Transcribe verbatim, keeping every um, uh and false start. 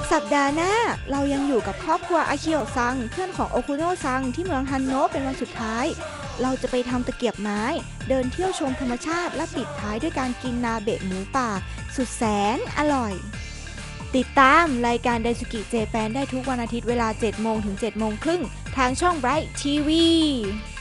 สัปดาห์หน้าเรายังอยู่กับครอบครัวอาคิโอะซังเพื่อนของโอคุโนะซังที่เมืองฮันโนะเป็นวันสุดท้ายเราจะไปทำตะเกียบไม้เดินเที่ยวชมธรรมชาติและปิดท้ายด้วยการกินนาเบะหมูป่าสุดแสนอร่อยติดตามรายการไดซุกิเจแปนได้ทุกวันอาทิตย์เวลา เจ็ดโมง ถึง เจ็ดโมงครึ่งทางช่อง Bright ที วี